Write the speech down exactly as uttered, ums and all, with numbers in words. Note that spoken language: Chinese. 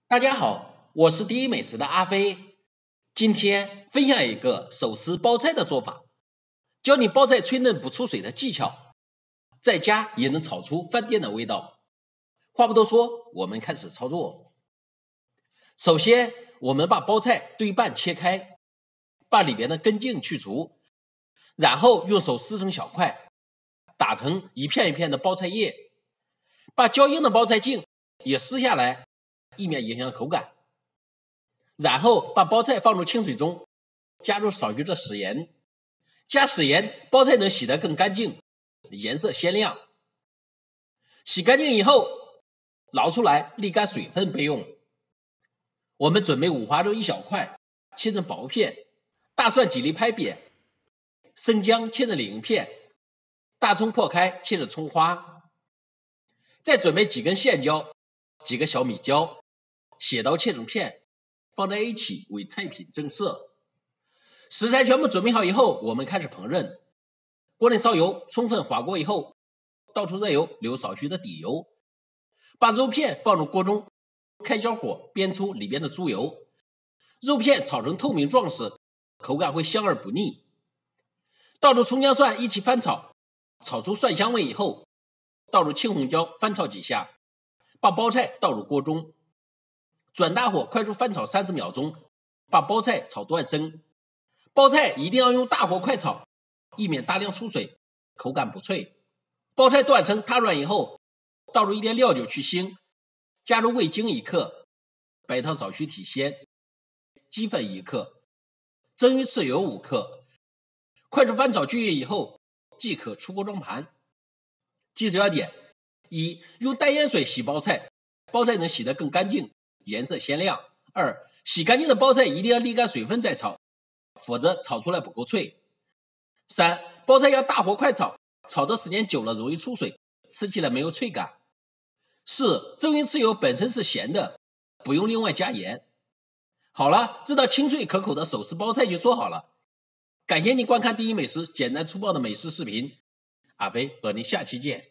大家好，我是第一美食的阿飞，今天分享一个手撕包菜的做法，教你包菜脆嫩不出水的技巧，在家也能炒出饭店的味道。话不多说，我们开始操作。首先，我们把包菜对半切开，把里边的根茎去除，然后用手撕成小块，打成一片一片的包菜叶，把较硬的包菜茎也撕下来，以免影响口感。然后把包菜放入清水中，加入少许的食盐，加食盐，包菜能洗得更干净，颜色鲜亮。洗干净以后，捞出来沥干水分备用。我们准备五花肉一小块，切成薄片，大蒜几粒拍扁，生姜切成零片，大葱破开切成葱花。再准备几根线椒，几个小米椒，血刀切成片，放在一起为菜品增色。食材全部准备好以后，我们开始烹饪。锅内烧油，充分滑锅以后，倒出热油，留少许的底油，把肉片放入锅中，开小火煸出里边的猪油。肉片炒成透明状时，口感会香而不腻。倒入葱姜蒜一起翻炒，炒出蒜香味以后，倒入青红椒翻炒几下，把包菜倒入锅中，转大火快速翻炒三十秒钟，把包菜炒断生。包菜一定要用大火快炒，以免大量出水，口感不脆。包菜断生塌软以后，倒入一点料酒去腥，加入味精一克，白糖少许提鲜，鸡粉一克，蒸鱼豉油五克，快速翻炒均匀以后，即可出锅装盘。记住要点：一、用淡盐水洗包菜，包菜能洗得更干净，颜色鲜亮。二、洗干净的包菜一定要沥干水分再炒，否则炒出来不够脆。三、包菜要大火快炒，炒的时间久了容易出水，吃起来没有脆感。四、蒸鱼豉油本身是咸的，不用另外加盐。好了，这道清脆可口的手撕包菜就做好了。感谢您观看第一美食简单粗暴的美食视频，阿飞和您下期见。